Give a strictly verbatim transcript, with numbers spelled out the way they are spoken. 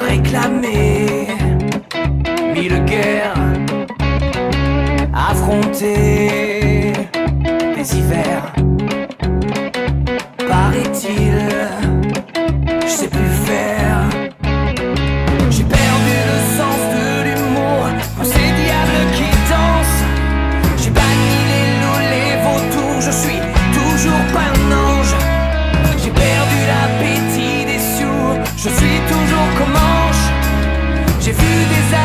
réclamé mille guerres, affronté des hivers. Paraît-il, je sais plus faire. J'ai perdu le sens de l'humour pour ces diables qui dansent. J'ai banni les loups, les vautours, je suis toujours pas un ange. J'ai perdu l'appétit des sourds, je suis toujours comme ange. J'ai vu des